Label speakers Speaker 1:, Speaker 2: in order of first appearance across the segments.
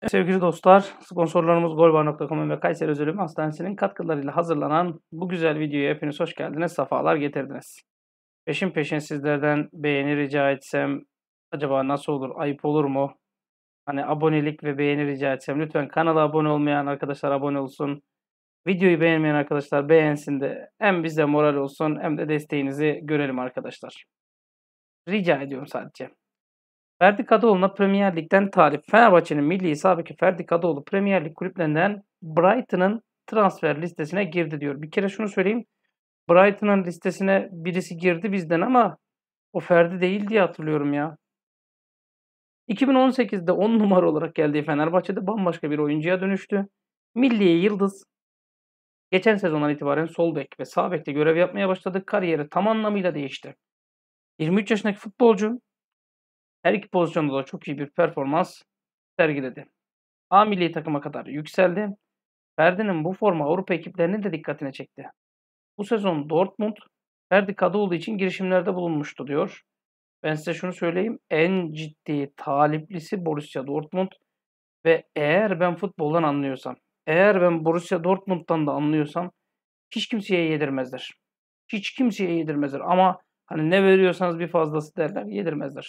Speaker 1: Sevgili dostlar, sponsorlarımız Golbar.com ve Kayseri Özel Hastanesi'nin katkılarıyla hazırlanan bu güzel videoya hepiniz hoş geldiniz, sefalar getirdiniz. Peşin peşin sizlerden beğeni rica etsem acaba nasıl olur, ayıp olur mu? Hani abonelik ve beğeni rica etsem lütfen kanala abone olmayan arkadaşlar abone olsun. Videoyu beğenmeyen arkadaşlar beğensin de hem bize moral olsun hem de desteğinizi görelim arkadaşlar. Rica ediyorum sadece. Ferdi Kadıoğlu'na Premier Lig'den talip. Fenerbahçe'nin milli sabeki Ferdi Kadıoğlu Premier Lig kulüplerinden Brighton'ın transfer listesine girdi diyor. Bir kere şunu söyleyeyim. Brighton'ın listesine birisi girdi bizden ama o Ferdi değil diye hatırlıyorum ya. 2018'de 10 numara olarak geldiği Fenerbahçe'de bambaşka bir oyuncuya dönüştü. Milliye yıldız. Geçen sezondan itibaren sol bek ve sağ bekte görev yapmaya başladı. Kariyeri tam anlamıyla değişti. 23 yaşındaki futbolcu her iki pozisyonda da çok iyi bir performans sergiledi. A milli takıma kadar yükseldi. Ferdi'nin bu forma Avrupa ekiplerinin de dikkatini çekti. Bu sezon Dortmund, Ferdi Kadıoğlu için girişimlerde bulunmuştu diyor. Ben size şunu söyleyeyim. En ciddi taliplisi Borussia Dortmund ve eğer ben futboldan anlıyorsam, eğer ben Borussia Dortmund'dan da anlıyorsam hiç kimseye yedirmezler. Hiç kimseye yedirmezler ama hani ne veriyorsanız bir fazlası derler, yedirmezler.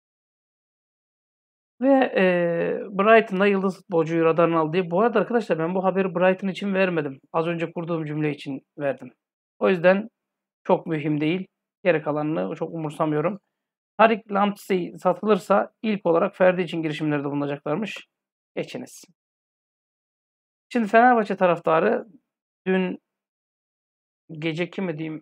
Speaker 1: Ve Brighton'da yıldız futbolcuyu radarına aldı diye. Bu arada arkadaşlar ben bu haberi Brighton için vermedim. Az önce kurduğum cümle için verdim. O yüzden çok mühim değil. Geri kalanını çok umursamıyorum. Tariq Lamptey satılırsa ilk olarak Ferdi için girişimlerde bulunacaklarmış. Geçiniz. Şimdi Fenerbahçe taraftarı dün geceki mi diyeyim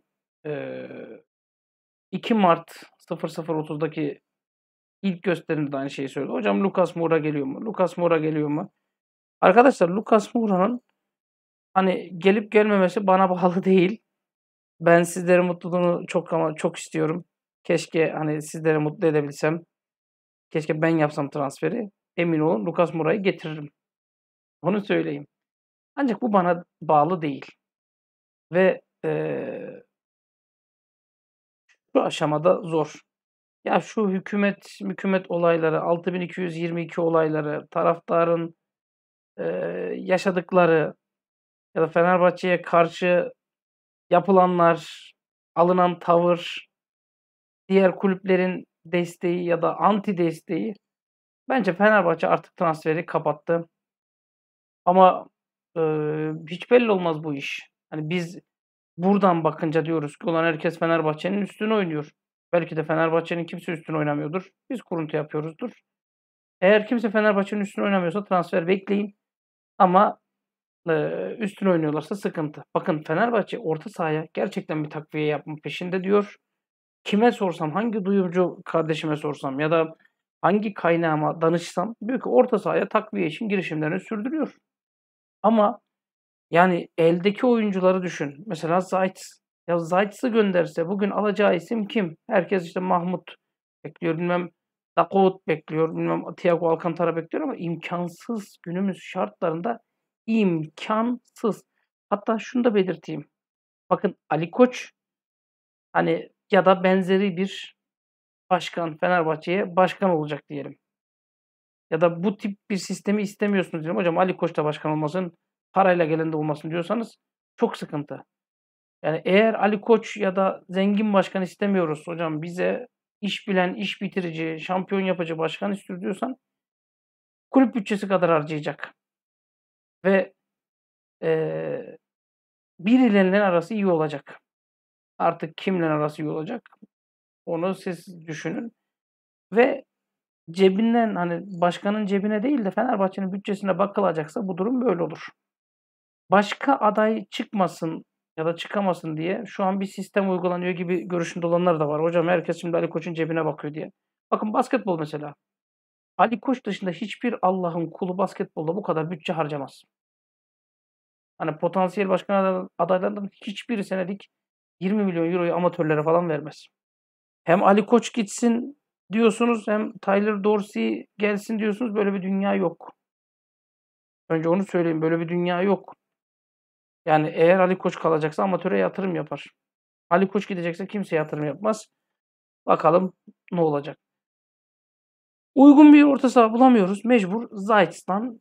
Speaker 1: 2 Mart 00.30'daki ilk gösterimde de aynı şeyi söyledi. Hocam Lucas Moura geliyor mu? Lucas Moura geliyor mu? Arkadaşlar Lucas Moura'nın hani gelip gelmemesi bana bağlı değil. Ben sizlerin mutluluğunu çok ama çok istiyorum. Keşke hani sizleri mutlu edebilsem. Keşke ben yapsam transferi. Emin olun Lucas Moura'yı getiririm. Onu söyleyeyim. Ancak bu bana bağlı değil. Ve şu aşamada zor. Ya şu hükümet olayları, 6222 olayları, taraftarın yaşadıkları ya da Fenerbahçe'ye karşı yapılanlar, alınan tavır, diğer kulüplerin desteği ya da anti desteği bence Fenerbahçe artık transferi kapattı. Ama hiç belli olmaz bu iş. Hani biz buradan bakınca diyoruz ki ulan herkes Fenerbahçe'nin üstüne oynuyor. Belki de Fenerbahçe'nin kimse üstüne oynamıyordur. Biz kuruntu yapıyoruzdur. Eğer kimse Fenerbahçe'nin üstüne oynamıyorsa transfer bekleyin. Ama üstüne oynuyorlarsa sıkıntı. Bakın Fenerbahçe orta sahaya gerçekten bir takviye yapma peşinde diyor. Kime sorsam, hangi duyumcu kardeşime sorsam ya da hangi kaynağıma danışsam diyor ki orta sahaya takviye için girişimlerini sürdürüyor. Ama yani eldeki oyuncuları düşün. Mesela Zayt. Ya Zayt'sı gönderse bugün alacağı isim kim? Herkes işte Mahmut bekliyor, bilmem Dakout bekliyor, bilmem Thiago Alcantara bekliyor ama imkansız günümüz şartlarında imkansız. Hatta şunu da belirteyim. Bakın Ali Koç hani ya da benzeri bir başkan Fenerbahçe'ye başkan olacak diyelim. Ya da bu tip bir sistemi istemiyorsunuz diyelim. Hocam Ali Koç da başkan olmasın, parayla gelen de olmasın diyorsanız çok sıkıntı. Yani eğer Ali Koç ya da zengin başkan istemiyoruz hocam bize iş bilen, iş bitirici, şampiyon yapıcı başkan istiyor diyorsan kulüp bütçesi kadar harcayacak. Ve eee birileriyle arası iyi olacak. Artık kimle arası iyi olacak onu siz düşünün. Ve cebinden hani başkanın cebine değil de Fenerbahçe'nin bütçesine bakılacaksa bu durum böyle olur. Başka aday çıkmasın ya da çıkamasın diye şu an bir sistem uygulanıyor gibi görüşünde olanlar da var. Hocam herkes şimdi Ali Koç'un cebine bakıyor diye. Bakın basketbol mesela. Ali Koç dışında hiçbir Allah'ın kulu basketbolda bu kadar bütçe harcamaz. Hani potansiyel başkan adaylarından hiçbiri senelik 20 milyon euroyu amatörlere falan vermez. Hem Ali Koç gitsin diyorsunuz hem Tyler Dorsey gelsin diyorsunuz. Böyle bir dünya yok. Önce onu söyleyeyim. Böyle bir dünya yok. Yani eğer Ali Koç kalacaksa amatöre yatırım yapar. Ali Koç gidecekse kimseye yatırım yapmaz. Bakalım ne olacak. Uygun bir orta saha bulamıyoruz. Mecbur Zayt'tan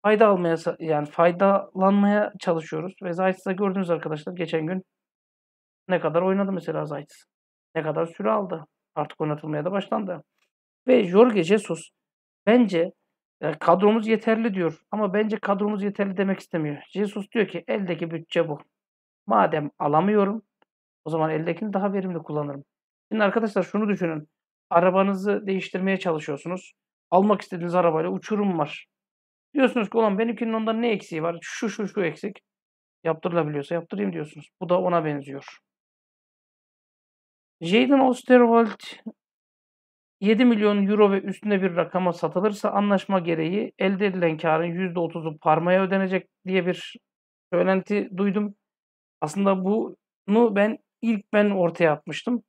Speaker 1: faydalanmaya çalışıyoruz ve Zayt'ı gördünüz arkadaşlar geçen gün ne kadar oynadı mesela Zayt. Ne kadar süre aldı. Artık oynatılmaya da başlandı. Ve Jorge Jesus bence kadromuz yeterli diyor ama bence kadromuz yeterli demek istemiyor. Jesus diyor ki eldeki bütçe bu. Madem alamıyorum o zaman eldekini daha verimli kullanırım. Şimdi arkadaşlar şunu düşünün. Arabanızı değiştirmeye çalışıyorsunuz. Almak istediğiniz arabayla uçurum var. Diyorsunuz ki ulan benimkinin ondan ne eksiği var? Şu eksik. Yaptırılabiliyorsa yaptırayım diyorsunuz. Bu da ona benziyor. Jadon Osterwald 7 milyon euro ve üstünde bir rakama satılırsa anlaşma gereği elde edilen karın %30'u Parma'ya ödenecek diye bir söylenti duydum. Aslında bunu ben ortaya atmıştım.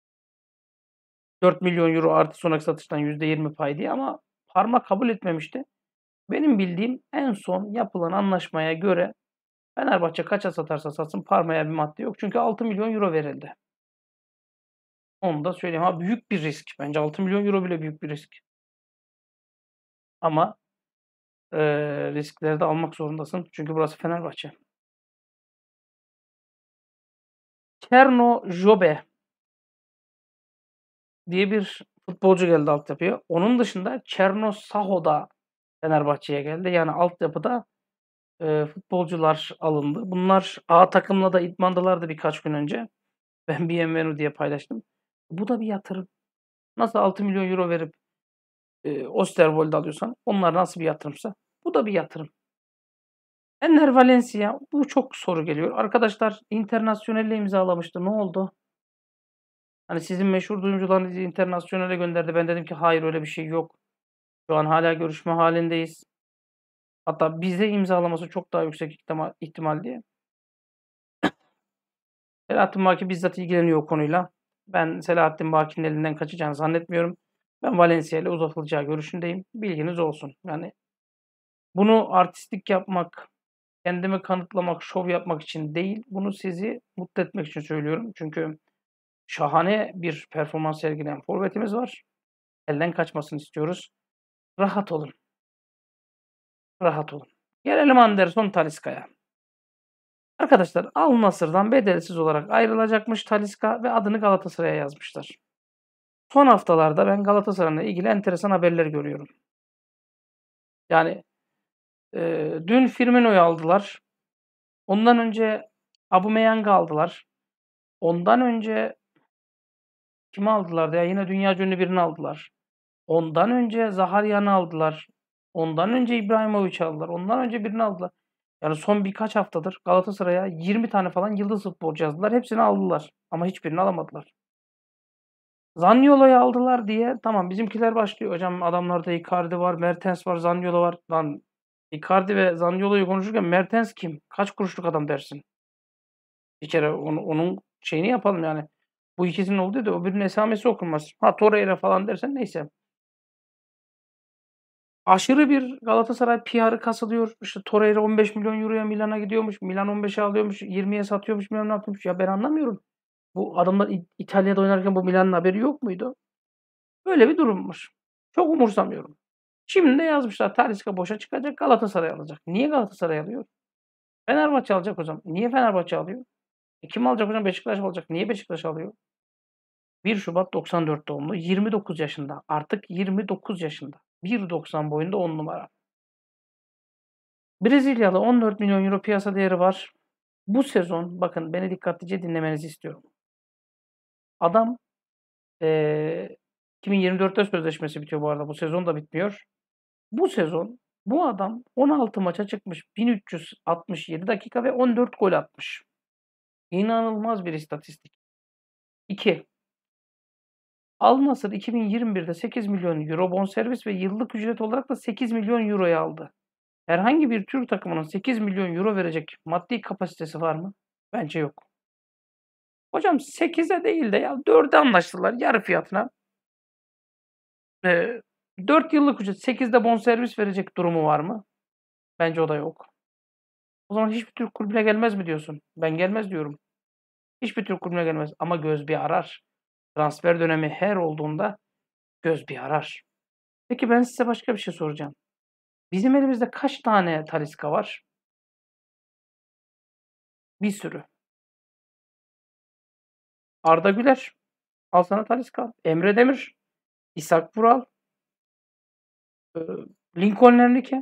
Speaker 1: 4 milyon euro artı sonraki satıştan %20 pay diye ama Parma kabul etmemişti. Benim bildiğim en son yapılan anlaşmaya göre Fenerbahçe kaça satarsa satsın Parma'ya bir madde yok. Çünkü 6 milyon euro verildi. Onu da söyleyeyim. Ha büyük bir risk. Bence 6 milyon euro bile büyük bir risk. Ama riskleri de almak zorundasın. Çünkü burası Fenerbahçe. Cherno Jobe diye bir futbolcu geldi altyapıya. Onun dışında Cherno Saho da Fenerbahçe'ye geldi. Yani altyapıda futbolcular alındı. Bunlar A takımla da idmandalardı birkaç gün önce. Ben Bienvenu diye paylaştım. Bu da bir yatırım. Nasıl 6 milyon euro verip Osterwold'u alıyorsan onlar nasıl bir yatırımsa bu da bir yatırım. Enner Valencia bu çok soru geliyor. Arkadaşlar Internazionale imzalamıştı. Ne oldu? Hani sizin meşhur duyumcularınız Internazionale gönderdi. Ben dedim ki hayır öyle bir şey yok. Şu an hala görüşme halindeyiz. Hatta bize imzalaması çok daha yüksek ihtimal diye. Selahattin Baki bizzat ilgileniyor o konuyla. Ben Selahattin Baki'nin elinden kaçacağını zannetmiyorum. Ben Valencia ile uzatılacağı görüşündeyim. Bilginiz olsun. Yani bunu artistlik yapmak, kendimi kanıtlamak, şov yapmak için değil, bunu sizi mutlu etmek için söylüyorum. Çünkü şahane bir performans sergileyen forvetimiz var. Elden kaçmasını istiyoruz. Rahat olun. Rahat olun. Gelelim Anderson Talisca'ya. Arkadaşlar Al Nassr'dan bedelsiz olarak ayrılacakmış Talisca ve adını Galatasaray'a yazmışlar. Son haftalarda ben Galatasaray'la ilgili enteresan haberler görüyorum. Yani dün Firmino'yu aldılar. Ondan önce Aubameyang'ı aldılar. Ondan önce kimi aldılar ya? Yine dünyaca ünlü birini aldılar. Ondan önce Zaharyan'ı aldılar. Ondan önce İbrahimovic'i aldılar. Ondan önce birini aldılar. Yani son birkaç haftadır Galatasaray'a 20 tane falan yıldız futbolcu yazdılar. Hepsini aldılar. Ama hiçbirini alamadılar. Zaniolo'yu aldılar diye tamam bizimkiler başlıyor. Hocam adamlarda Icardi var, Mertens var, Zaniolo var. Lan Icardi ve Zaniolo'yu konuşurken Mertens kim? Kaç kuruşluk adam dersin? Bir kere onun şeyini yapalım yani. Bu ikisinin olduğu da öbürünün esamesi okunmaz. Ha Torreira falan dersen neyse. Aşırı bir Galatasaray PR'ı kasılıyor. İşte Torreira 15 milyon euroya Milan'a gidiyormuş. Milan 15'e alıyormuş. 20'ye satıyormuş. Bilmem ne yapıyormuş. Ya ben anlamıyorum. Bu adamlar İtalya'da oynarken bu Milan'ın haberi yok muydu? Böyle bir durummuş. Çok umursamıyorum. Şimdi de yazmışlar Talisca boşa çıkacak Galatasaray alacak. Niye Galatasaray alıyor? Fenerbahçe alacak hocam. Niye Fenerbahçe alıyor? Kim alacak hocam? Beşiktaş alacak. Niye Beşiktaş alıyor? 1 Şubat 94 doğumlu. 29 yaşında. Artık 29 yaşında. 1.90 boyunda 10 numara. Brezilyalı 14 milyon euro piyasa değeri var. Bu sezon bakın beni dikkatlice dinlemenizi istiyorum. Adam 2024'te sözleşmesi bitiyor bu arada. Bu sezon da bitmiyor. Bu sezon bu adam 16 maça çıkmış. 1367 dakika ve 14 gol atmış. İnanılmaz bir istatistik. 2. Al Nassr 2021'de 8 milyon euro bonservis ve yıllık ücret olarak da 8 milyon euroya aldı. Herhangi bir Türk takımının 8 milyon euro verecek maddi kapasitesi var mı? Bence yok. Hocam 8'e değil de ya 4'e anlaştılar yarı fiyatına. 4 yıllık ücret 8'de bonservis verecek durumu var mı? Bence o da yok. O zaman hiçbir Türk kulübüne gelmez mi diyorsun? Ben gelmez diyorum. Hiçbir Türk kulübüne gelmez ama göz bir arar. Transfer dönemi her olduğunda göz bir arar. Peki ben size başka bir şey soracağım. Bizim elimizde kaç tane Talisca var? Bir sürü. Arda Güler, al sana Talisca. Emre Demir, İshak Vural, Lincoln Enrique,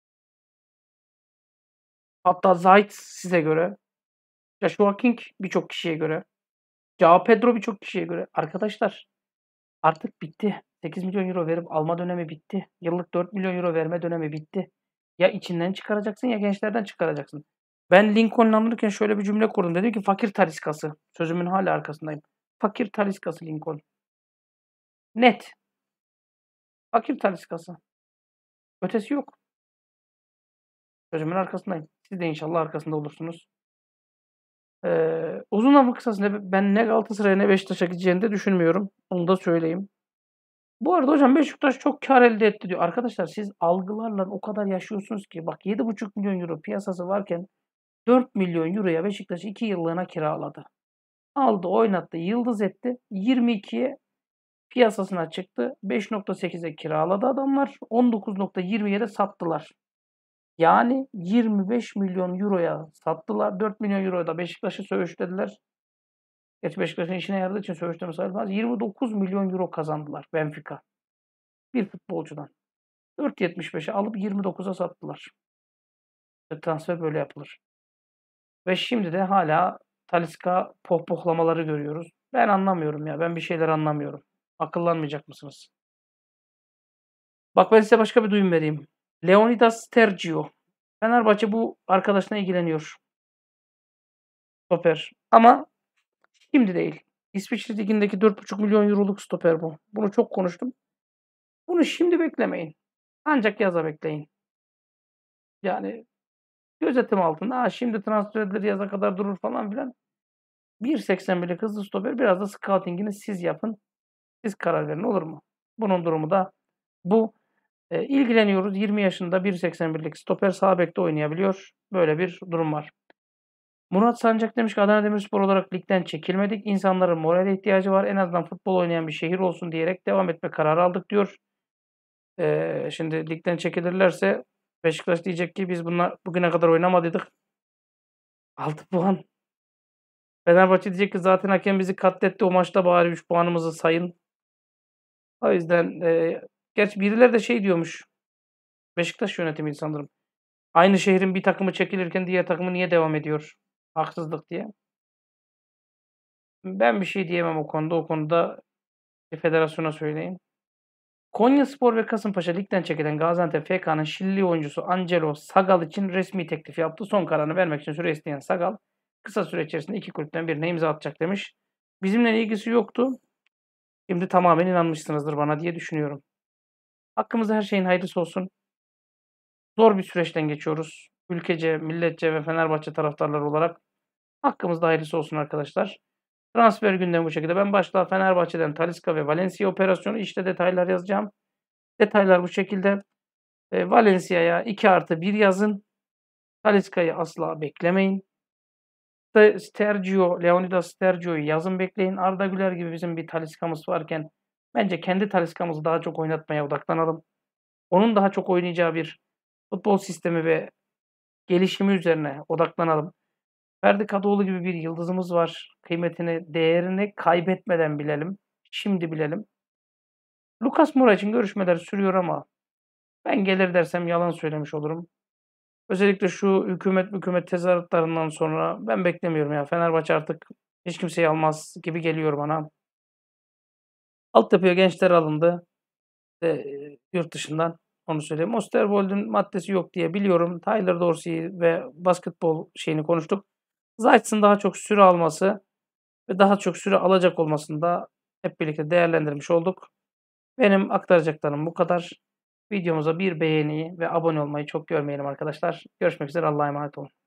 Speaker 1: hatta Zayt size göre, Joshua King birçok kişiye göre, Joao Pedro birçok kişiye göre. Arkadaşlar artık bitti. 8 milyon euro verip alma dönemi bitti. Yıllık 4 milyon euro verme dönemi bitti. Ya içinden çıkaracaksın ya gençlerden çıkaracaksın. Ben Lincoln'u alırken şöyle bir cümle kurdum. Dedim ki fakir taliskası. Sözümün hala arkasındayım. Fakir taliskası Lincoln. Net. Fakir taliskası. Ötesi yok. Sözümün arkasındayım. Siz de inşallah arkasında olursunuz. Uzun lafın kısası ben ne Galatasaray'a ne Beşiktaş'a gideceğini de düşünmüyorum. Onu da söyleyeyim. Bu arada hocam Beşiktaş çok kar elde etti diyor. Arkadaşlar siz algılarla o kadar yaşıyorsunuz ki bak 7,5 milyon euro piyasası varken 4 milyon euroya Beşiktaş 2 yıllığına kiraladı. Aldı, oynattı, yıldız etti. 22'ye piyasasına çıktı. 5,8'e kiraladı adamlar. 19,20'ye de sattılar. Yani 25 milyon euroya sattılar. 4 milyon euroya da Beşiktaş'ı söğüşlediler. Gerçi Beşiktaş'ın işine yaradığı için söğüşleme sayılmaz. 29 milyon euro kazandılar Benfica. Bir futbolcudan. 4,75'e alıp 29'a sattılar. Transfer böyle yapılır. Ve şimdi de hala Talisca pohpohlamaları görüyoruz. Ben anlamıyorum ya. Ben bir şeyler anlamıyorum. Akıllanmayacak mısınız? Bak ben size başka bir duyum vereyim. Leonidas Tergio. Fenerbahçe bu arkadaşına ilgileniyor. Stoper. Ama şimdi değil. İsviçre Ligi'ndeki 4,5 milyon euroluk stoper bu. Bunu çok konuştum. Bunu şimdi beklemeyin. Ancak yaza bekleyin. Yani gözetim altında. Şimdi transfer edilir yaza kadar durur falan filan. 1,81'lik hızlı stoper biraz da scouting'ini siz yapın. Siz karar verin olur mu? Bunun durumu da bu. İlgileniyoruz. 20 yaşında 1,81'lik stoper sağ bekte oynayabiliyor. Böyle bir durum var. Murat Sancak demiş ki Adana Demirspor olarak ligden çekilmedik. İnsanların morale ihtiyacı var. En azından futbol oynayan bir şehir olsun diyerek devam etme kararı aldık diyor. Şimdi ligden çekilirlerse Beşiktaş diyecek ki biz bunlar bugüne kadar oynamadıydık. 6 puan. Fenerbahçe diyecek ki zaten hakem bizi katletti. O maçta bari 3 puanımızı sayın. O yüzden gerçi birileri de şey diyormuş. Beşiktaş yönetimiydi sanırım. Aynı şehrin bir takımı çekilirken diğer takımı niye devam ediyor? Haksızlık diye. Ben bir şey diyemem o konuda. O konuda federasyona söyleyin. Konyaspor ve Kasımpaşa ligden çekilen Gaziantep FK'nın Şili oyuncusu Angelo Sagal için resmi teklif yaptı. Son kararını vermek için süre isteyen Sagal kısa süre içerisinde iki kulüpten birine imza atacak demiş. Bizimle ilgisi yoktu. Şimdi tamamen inanmışsınızdır bana diye düşünüyorum. Hakkımızda her şeyin hayırlısı olsun. Zor bir süreçten geçiyoruz. Ülkece, milletçe ve Fenerbahçe taraftarları olarak hakkımızda hayırlısı olsun arkadaşlar. Transfer gündemi bu şekilde. Ben başta Fenerbahçe'den Talisca ve Valencia operasyonu işte detaylar yazacağım. Detaylar bu şekilde. Valencia'ya 2+1 yazın. Talisca'yı asla beklemeyin. Leonidas Stergio'yu yazın bekleyin. Arda Güler gibi bizim bir Talisca'mız varken bence kendi Talisca'mızı daha çok oynatmaya odaklanalım. Onun daha çok oynayacağı bir futbol sistemi ve gelişimi üzerine odaklanalım. Ferdi Kadıoğlu gibi bir yıldızımız var. Kıymetini, değerini kaybetmeden bilelim. Şimdi bilelim. Lucas Moura için görüşmeler sürüyor ama ben gelir dersem yalan söylemiş olurum. Özellikle şu hükümet tezahüratlarından sonra ben beklemiyorum ya. Fenerbahçe artık hiç kimseyi almaz gibi geliyor bana. Altyapıya gençler alındı. Yurt dışından onu söyleyeyim. Osterwold'un maddesi yok diye biliyorum. Tyler Dorsey ve basketbol şeyini konuştuk. Zayt'sın daha çok süre alması ve daha çok süre alacak olmasını da hep birlikte değerlendirmiş olduk. Benim aktaracaklarım bu kadar. Videomuza bir beğeni ve abone olmayı çok görmeyelim arkadaşlar. Görüşmek üzere. Allah'a emanet olun.